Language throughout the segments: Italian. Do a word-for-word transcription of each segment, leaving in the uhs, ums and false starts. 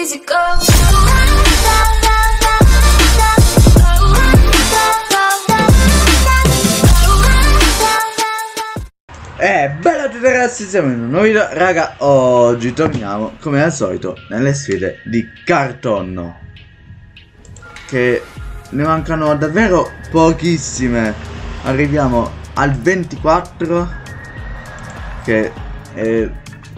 easy go. Eh, bella a tutti ragazzi, siamo in un nuovo video. Raga, oggi torniamo come al solito nelle sfide di Cartonno, che ne mancano davvero pochissime. Arriviamo al ventiquattro, che è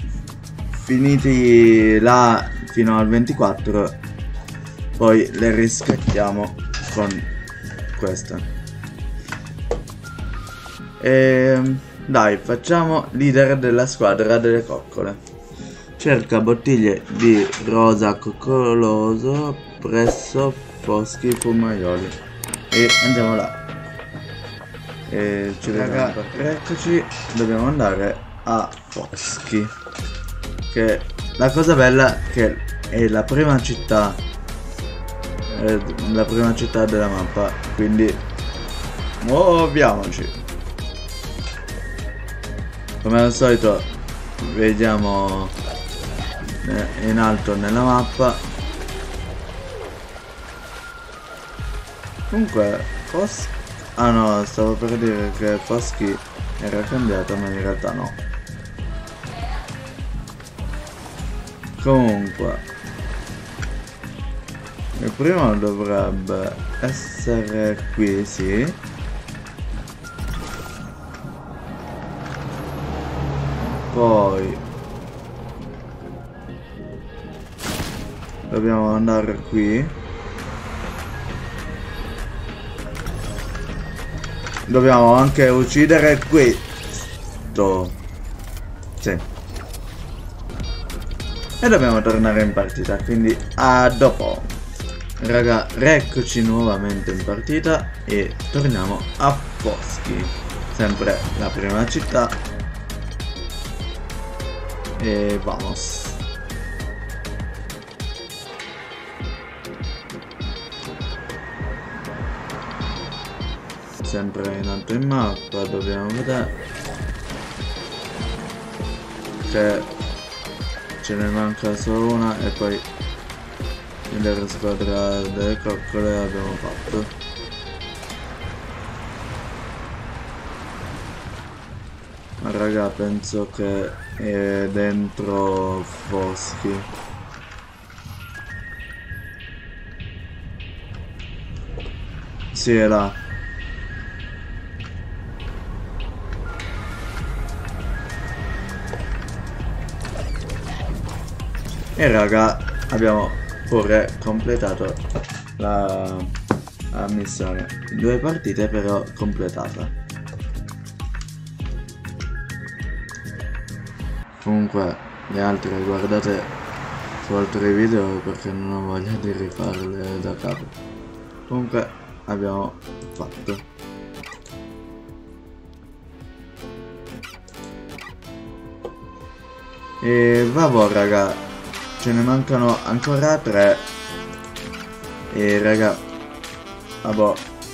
finiti là fino al ventiquattro, poi le riscattiamo con questa. E dai, facciamo leader della squadra delle coccole. Cerca bottiglie di rosa coccoloso presso Foschi Fumaioli. E andiamo là. E ci vediamo. Eccoci, dobbiamo andare a Foschi. Che la cosa bella è che è la prima città. È la prima città della mappa. Quindi muoviamoci. Come al solito vediamo in alto nella mappa. Comunque Foschi... Ah no, stavo per dire che Foschi era cambiata, ma in realtà no. Comunque il primo dovrebbe essere qui, sì. Poi dobbiamo andare qui. Dobbiamo anche uccidere questo. Sì. E dobbiamo tornare in partita. Quindi a dopo. Raga, rieccoci nuovamente in partita. E torniamo a Foschi. Sempre la prima città. E vamos. Sempre in alto in mappa, dobbiamo vedere che ce ne manca solo una e poi la squadra delle coccole abbiamo fatto. Ma raga, penso che è dentro Foschi. Sì, è là. E raga, abbiamo pure completato la, la missione. Due partite però completata. Comunque le altre guardate su altri video perché non ho voglia di rifarle da capo. Comunque abbiamo fatto. E vabbè raga, ce ne mancano ancora tre. E raga, vabbè,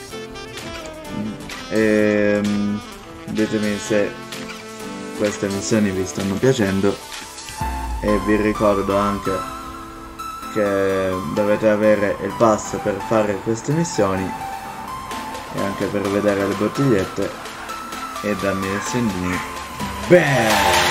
ehm, ditemi se queste missioni vi stanno piacendo. E vi ricordo anche che dovete avere il pass per fare queste missioni e anche per vedere le bottigliette e darmi i segnini. Beh,